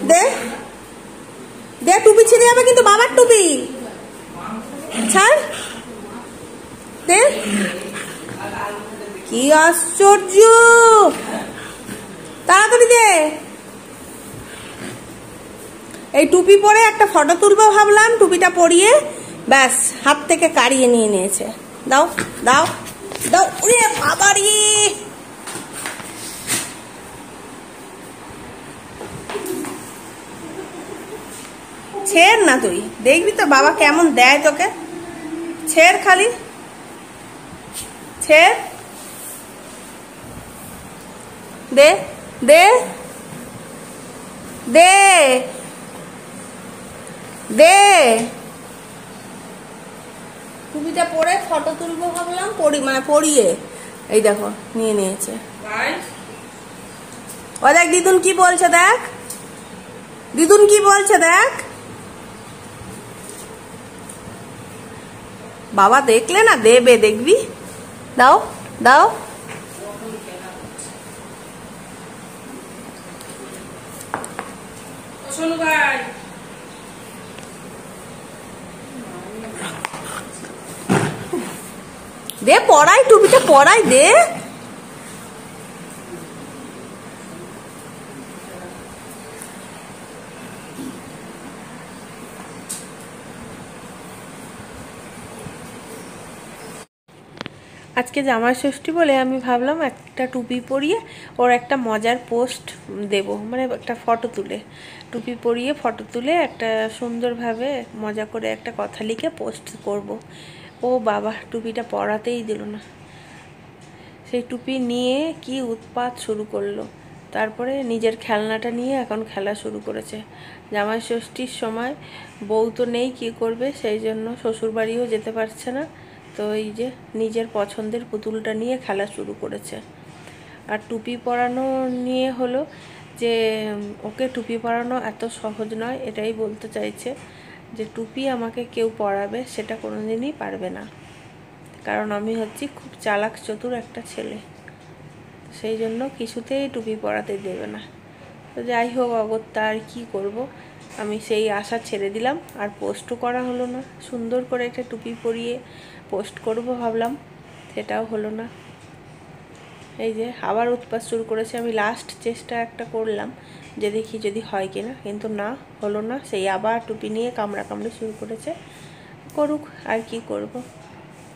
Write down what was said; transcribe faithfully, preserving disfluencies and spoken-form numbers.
দে দে, টুপি ছিঁড়ে যাবে কিন্তু, বাবার টুপি ছাড় দে। কি আশ্চর্য, তাড়াতাড়ি দে। এই টুপি পরে একটা ফটো তুলবো ভাবলাম, টুপিটা পরিয়ে ব্যাস হাত থেকে কাড়িয়ে নিয়ে নিয়েছে। দাও দাও দাও, ওরে বাবারি, ছেড় না, তুই দেখবি তো বাবা কেমন দেয় তোকে, ছেড় খালি ছেড়, দে দে দে দে। টুপিটা পরে ফটো তুলবো ভাবলাম, পরি মানে পরিয়ে এই দেখো নিয়ে নিয়েছে। ও দেখ দিদুন কি বলছে, দেখ দিদুন কি বলছে, দেখ বাবা দেখলে না দেবে, দেখবি, দাও দাও। দে পড়াই, টুপিটা পড়াই দে। আজকে জামাই ষষ্ঠী বলে আমি ভাবলাম একটা টুপি পরিয়ে ওর একটা মজার পোস্ট দেব, মানে একটা ফটো তুলে, টুপি পরিয়ে ফটো তুলে একটা সুন্দরভাবে মজা করে একটা কথা লিখে পোস্ট করব। ও বাবা টুপিটা পরাতেই দিল না, সেই টুপি নিয়ে কি উৎপাত শুরু করলো। তারপরে নিজের খেলনাটা নিয়ে এখন খেলা শুরু করেছে। জামাই ষষ্ঠীর সময় বউ তো নেই, কী করবে, সেই জন্য শ্বশুরবাড়িও যেতে পারছে না, তো এই যে নিজের পছন্দের পুতুলটা নিয়ে খেলা শুরু করেছে। আর টুপি পরানো নিয়ে হলো যে ওকে টুপি পরানো এত সহজ নয়, এটাই বলতে চাইছে যে টুপি আমাকে কেউ পরাবে সেটা কোনোদিনই পারবে না, কারণ আমি হচ্ছি খুব চালাক চতুর একটা ছেলে, সেই জন্য কিছুতেই টুপি পরাতে দেবে না। তো যাই হোক অগত্যা আর কী করব, আমি সেই আশা ছেড়ে দিলাম, আর পোস্টও করা হলো না। সুন্দর করে একটা টুপি পরিয়ে পোস্ট করব ভাবলাম, সেটাও হলো না। এই যে আবার উৎপাত শুরু করেছে। আমি লাস্ট চেষ্টা একটা করলাম যে দেখি যদি হয় কিনা, কিন্তু না, হলো না। সেই আবার টুপি নিয়ে কামড়া কামড়ি শুরু করেছে, করুক, আর কি করব।